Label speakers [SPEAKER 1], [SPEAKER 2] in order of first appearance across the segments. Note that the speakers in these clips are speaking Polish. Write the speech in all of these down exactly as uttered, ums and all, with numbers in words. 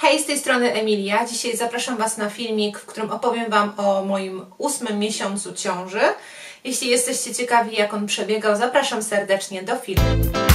[SPEAKER 1] Hej, z tej strony Emilia. Dzisiaj zapraszam Was na filmik, w którym opowiem Wam o moim ósmym miesiącu ciąży. Jeśli jesteście ciekawi, jak on przebiegał, zapraszam serdecznie do filmu.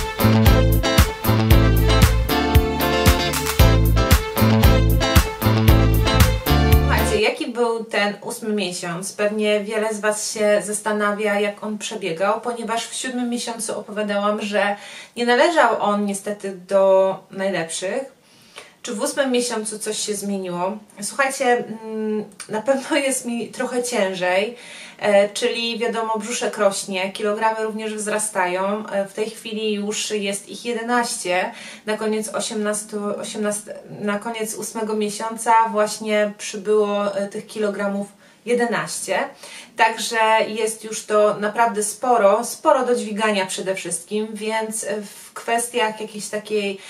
[SPEAKER 1] Słuchajcie, jaki był ten ósmy miesiąc? Pewnie wiele z Was się zastanawia, jak on przebiegał, ponieważ w siódmym miesiącu opowiadałam, że nie należał on niestety do najlepszych. Czy w ósmym miesiącu coś się zmieniło? Słuchajcie, na pewno jest mi trochę ciężej, czyli wiadomo, brzuszek rośnie, kilogramy również wzrastają. W tej chwili już jest ich jedenaście. Na koniec osiemnastego, osiemnastego, na koniec ósmego miesiąca właśnie przybyło tych kilogramów jedenaście. Także jest już to naprawdę sporo, sporo do dźwigania przede wszystkim, więc w kwestiach jakiejś takiej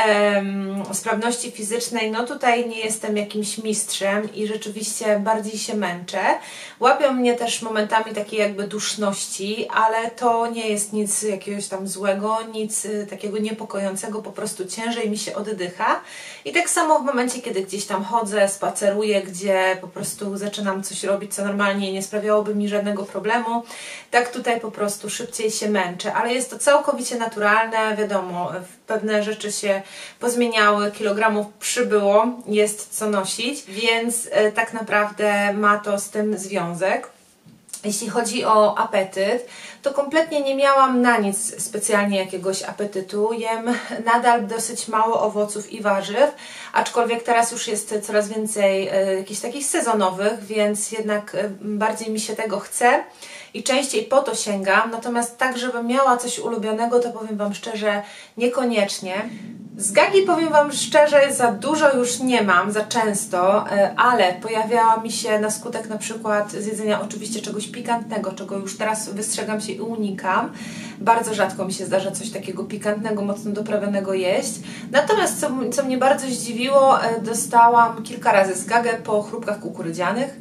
[SPEAKER 1] em, sprawności fizycznej, no tutaj nie jestem jakimś mistrzem i rzeczywiście bardziej się męczę. Łapią mnie też momentami takiej jakby duszności, ale to nie jest nic jakiegoś tam złego, nic takiego niepokojącego, po prostu ciężej mi się oddycha. I tak samo w momencie, kiedy gdzieś tam chodzę, spaceruję, gdzie po prostu zaczynam coś robić, co normalnie nie sprawiałoby mi żadnego problemu, tak tutaj po prostu szybciej się męczę, ale jest to całkowicie naturalne, wiadomo, pewne rzeczy się pozmieniały, kilogramów przybyło, jest co nosić, więc e, tak naprawdę ma to z tym związek. Jeśli chodzi o apetyt, to kompletnie nie miałam na nic specjalnie jakiegoś apetytu. Jem nadal dosyć mało owoców i warzyw, aczkolwiek teraz już jest coraz więcej e, jakichś takich sezonowych, więc jednak e, bardziej mi się tego chce i częściej po to sięgam. Natomiast tak, żebym miała coś ulubionego, to powiem Wam szczerze, niekoniecznie. Z gagi powiem Wam szczerze, za dużo już nie mam, za często, ale pojawiała mi się na skutek na przykład z jedzenia oczywiście czegoś pikantnego, czego już teraz wystrzegam się i unikam. Bardzo rzadko mi się zdarza coś takiego pikantnego, mocno doprawionego jeść. Natomiast co, co mnie bardzo zdziwiło, dostałam kilka razy zgagę po chrupkach kukurydzianych,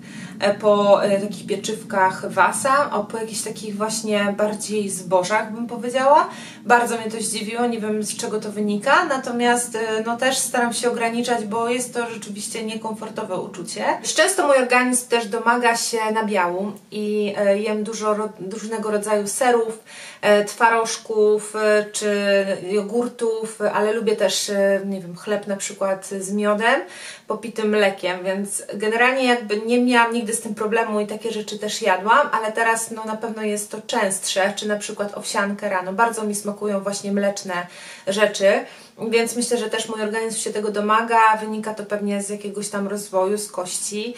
[SPEAKER 1] po e, takich pieczywkach Wasa, o, po jakichś takich właśnie bardziej zbożach, bym powiedziała. Bardzo mnie to zdziwiło, nie wiem, z czego to wynika, natomiast e, no też staram się ograniczać, bo jest to rzeczywiście niekomfortowe uczucie. Często mój organizm też domaga się nabiału i e, jem dużo ro, różnego rodzaju serów, e, twarożków e, czy jogurtów, ale lubię też, e, nie wiem, chleb na przykład z miodem popitym mlekiem, więc generalnie jakby nie miałam nigdy z tym problemu i takie rzeczy też jadłam, ale teraz no na pewno jest to częstsze, czy na przykład owsiankę rano. Bardzo mi smakują właśnie mleczne rzeczy, więc myślę, że też mój organizm się tego domaga, wynika to pewnie z jakiegoś tam rozwoju, z kości,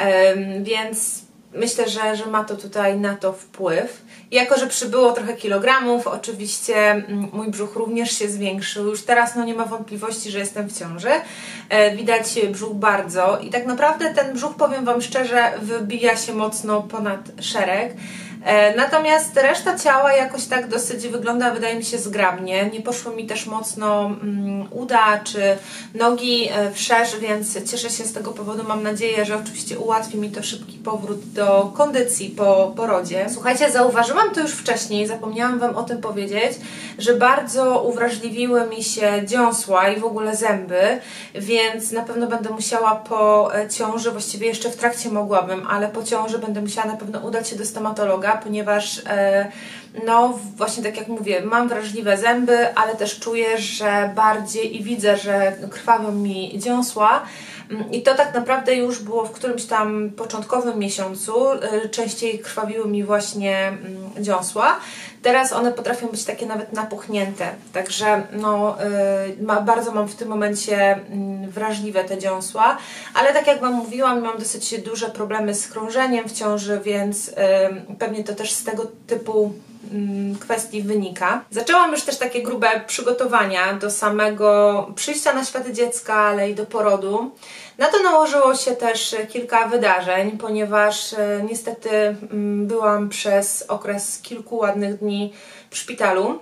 [SPEAKER 1] um, więc myślę, że, że ma to tutaj na to wpływ. I jako, że przybyło trochę kilogramów, oczywiście mój brzuch również się zwiększył. Już teraz no, nie ma wątpliwości, że jestem w ciąży. E, widać brzuch bardzo i tak naprawdę ten brzuch, powiem Wam szczerze, wybija się mocno ponad szereg. E, natomiast reszta ciała jakoś tak dosyć wygląda, wydaje mi się, zgrabnie. Nie poszło mi też mocno mm, uda czy nogi e, wszerz, więc cieszę się z tego powodu. Mam nadzieję, że oczywiście ułatwi mi to szybki powrót do kondycji po porodzie. Słuchajcie, zauważyłam to już wcześniej, zapomniałam Wam o tym powiedzieć, że bardzo uwrażliwiły mi się dziąsła i w ogóle zęby, więc na pewno będę musiała po ciąży, właściwie jeszcze w trakcie mogłabym, ale po ciąży będę musiała na pewno udać się do stomatologa, ponieważ e, no właśnie tak jak mówię, mam wrażliwe zęby, ale też czuję, że bardziej i widzę, że krwawią mi dziąsła. I to tak naprawdę już było w którymś tam początkowym miesiącu, częściej krwawiły mi właśnie dziąsła. Teraz one potrafią być takie nawet napuchnięte, także no, yy, bardzo mam w tym momencie yy, wrażliwe te dziąsła, ale tak jak Wam mówiłam, mam dosyć duże problemy z krążeniem w ciąży, więc yy, pewnie to też z tego typu kwestii wynika. Zaczęłam już też takie grube przygotowania do samego przyjścia na świat dziecka, ale i do porodu. Na to nałożyło się też kilka wydarzeń, ponieważ e, niestety m, byłam przez okres kilku ładnych dni w szpitalu.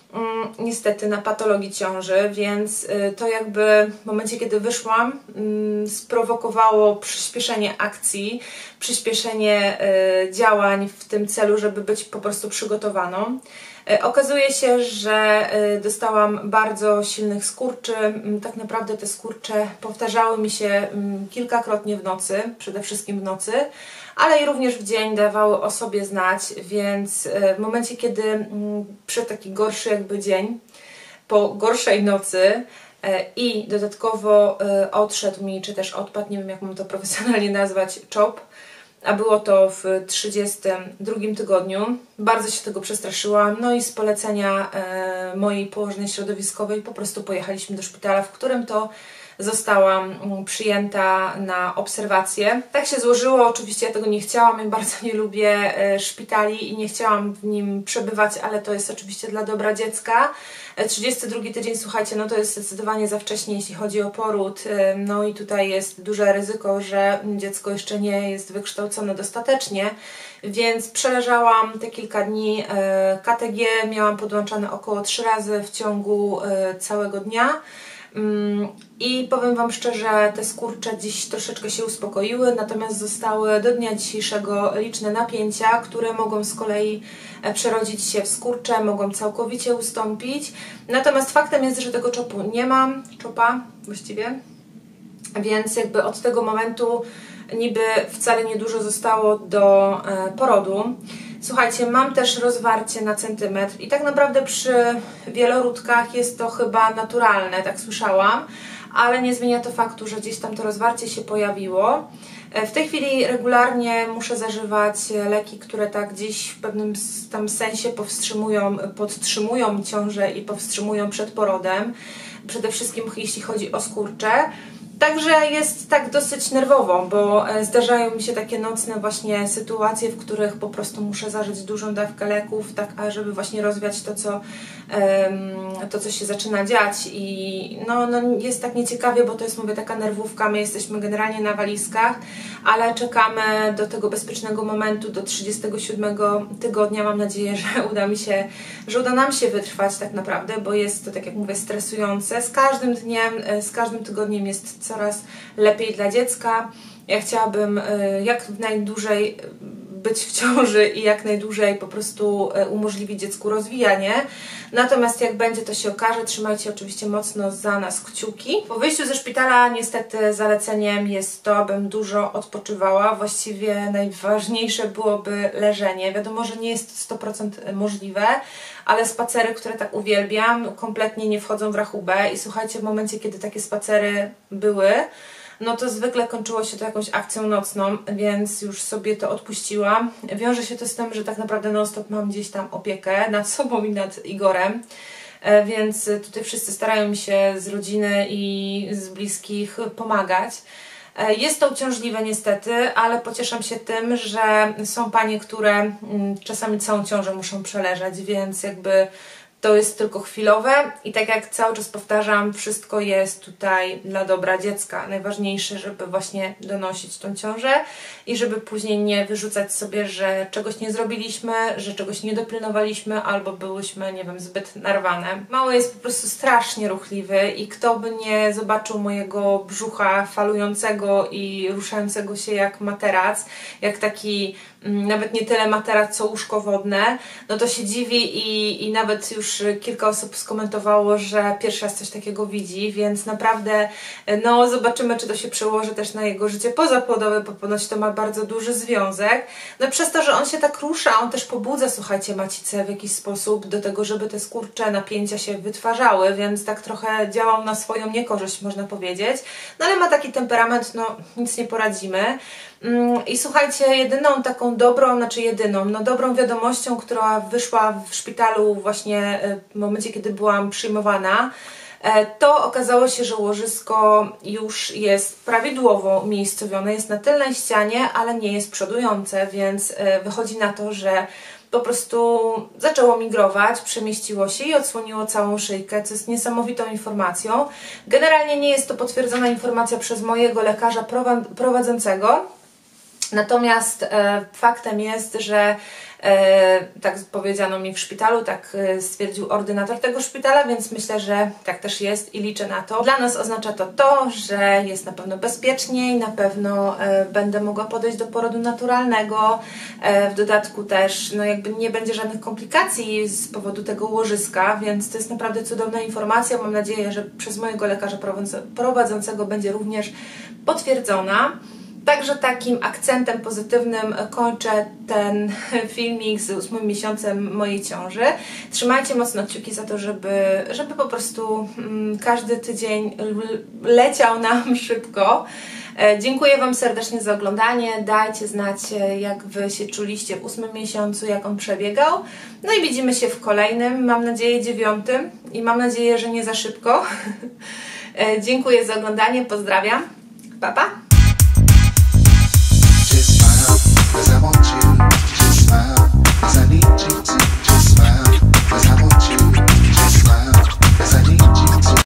[SPEAKER 1] Niestety na patologii ciąży, więc to jakby w momencie, kiedy wyszłam, sprowokowało przyspieszenie akcji, przyspieszenie działań w tym celu, żeby być po prostu przygotowaną. Okazuje się, że dostałam bardzo silnych skurczy. Tak naprawdę te skurcze powtarzały mi się kilkakrotnie w nocy, przede wszystkim w nocy, ale i również w dzień dawały o sobie znać, więc w momencie, kiedy przyszedł taki gorszy jakby dzień, po gorszej nocy i dodatkowo odszedł mi, czy też odpadł, nie wiem jak mam to profesjonalnie nazwać, czop, a było to w trzydziestym drugim tygodniu. Bardzo się tego przestraszyłam, no i z polecenia e, mojej położnej środowiskowej po prostu pojechaliśmy do szpitala, w którym to zostałam przyjęta na obserwację. Tak się złożyło, oczywiście ja tego nie chciałam, ja bardzo nie lubię e, szpitali i nie chciałam w nim przebywać, ale to jest oczywiście dla dobra dziecka. trzydziesty drugi tydzień, słuchajcie, no to jest zdecydowanie za wcześnie, jeśli chodzi o poród, no i tutaj jest duże ryzyko, że dziecko jeszcze nie jest wykształcone dostatecznie, więc przeleżałam te kilka dni. K T G miałam podłączane około trzy razy w ciągu całego dnia. I powiem Wam szczerze, te skurcze dziś troszeczkę się uspokoiły, natomiast zostały do dnia dzisiejszego liczne napięcia, które mogą z kolei przerodzić się w skurcze, mogą całkowicie ustąpić. Natomiast faktem jest, że tego czopu nie mam, czopa właściwie, więc jakby od tego momentu niby wcale niedużo zostało do porodu. Słuchajcie, mam też rozwarcie na centymetr i tak naprawdę przy wielorodkach jest to chyba naturalne, tak słyszałam, ale nie zmienia to faktu, że gdzieś tam to rozwarcie się pojawiło. W tej chwili regularnie muszę zażywać leki, które tak gdzieś w pewnym tam sensie powstrzymują, podtrzymują ciążę i powstrzymują przed porodem, przede wszystkim jeśli chodzi o skurcze. Także jest tak dosyć nerwowo, bo zdarzają mi się takie nocne właśnie sytuacje, w których po prostu muszę zażyć dużą dawkę leków, tak żeby właśnie rozwiać to, co, to, co się zaczyna dziać. I no, no jest tak nieciekawie, bo to jest, mówię, taka nerwówka, my jesteśmy generalnie na walizkach, ale czekamy do tego bezpiecznego momentu, do trzydziestego siódmego tygodnia. Mam nadzieję, że uda mi się, że uda nam się wytrwać tak naprawdę, bo jest to, tak jak mówię, stresujące. Z każdym dniem, z każdym tygodniem jest coraz lepiej dla dziecka. Ja chciałabym jak najdłużej być w ciąży i jak najdłużej po prostu umożliwić dziecku rozwijanie. Natomiast jak będzie, to się okaże. Trzymajcie oczywiście mocno za nas kciuki. Po wyjściu ze szpitala niestety zaleceniem jest to, abym dużo odpoczywała. Właściwie najważniejsze byłoby leżenie. Wiadomo, że nie jest to sto procent możliwe, ale spacery, które tak uwielbiam, kompletnie nie wchodzą w rachubę i słuchajcie, w momencie, kiedy takie spacery były, no to zwykle kończyło się to jakąś akcją nocną, więc już sobie to odpuściłam. Wiąże się to z tym, że tak naprawdę non-stop mam gdzieś tam opiekę nad sobą i nad Igorem, więc tutaj wszyscy starają mi się z rodziny i z bliskich pomagać. Jest to uciążliwe niestety, ale pocieszam się tym, że są panie, które czasami całą ciążę muszą przeleżeć, więc jakby to jest tylko chwilowe i tak jak cały czas powtarzam, wszystko jest tutaj dla dobra dziecka. Najważniejsze, żeby właśnie donosić tą ciążę i żeby później nie wyrzucać sobie, że czegoś nie zrobiliśmy, że czegoś nie dopilnowaliśmy albo byłyśmy, nie wiem, zbyt narwane. Mały jest po prostu strasznie ruchliwy i kto by nie zobaczył mojego brzucha falującego i ruszającego się jak materac, jak taki nawet nie tyle materac, co łóżko wodne, no to się dziwi i, i nawet już kilka osób skomentowało, że pierwszy raz coś takiego widzi, więc naprawdę no zobaczymy, czy to się przełoży też na jego życie pozapłodowe, bo ponoć to ma bardzo duży związek. No przez to, że on się tak rusza, on też pobudza, słuchajcie, macicę w jakiś sposób do tego, żeby te skurcze napięcia się wytwarzały, więc tak trochę działał na swoją niekorzyść, można powiedzieć. No ale ma taki temperament, no nic nie poradzimy. I słuchajcie, jedyną taką dobrą, znaczy jedyną, no dobrą wiadomością, która wyszła w szpitalu właśnie w momencie, kiedy byłam przyjmowana, to okazało się, że łożysko już jest prawidłowo umiejscowione, jest na tylnej ścianie, ale nie jest przodujące, więc wychodzi na to, że po prostu zaczęło migrować, przemieściło się i odsłoniło całą szyjkę, co jest niesamowitą informacją. Generalnie nie jest to potwierdzona informacja przez mojego lekarza prowadzącego, Natomiast e, faktem jest, że e, tak powiedziano mi w szpitalu, tak e, stwierdził ordynator tego szpitala, więc myślę, że tak też jest i liczę na to. Dla nas oznacza to to, że jest na pewno bezpieczniej, na pewno e, będę mogła podejść do porodu naturalnego. E, w dodatku też no jakby nie będzie żadnych komplikacji z powodu tego łożyska, więc to jest naprawdę cudowna informacja. Mam nadzieję, że przez mojego lekarza prowadzącego będzie również potwierdzona. Także takim akcentem pozytywnym kończę ten filmik z ósmym miesiącem mojej ciąży. Trzymajcie mocno kciuki za to, żeby, żeby po prostu mm, każdy tydzień leciał nam szybko. E, dziękuję Wam serdecznie za oglądanie. Dajcie znać, jak Wy się czuliście w ósmym miesiącu, jak on przebiegał. No i widzimy się w kolejnym, mam nadzieję dziewiątym i mam nadzieję, że nie za szybko. e, dziękuję za oglądanie, pozdrawiam. Pa, pa!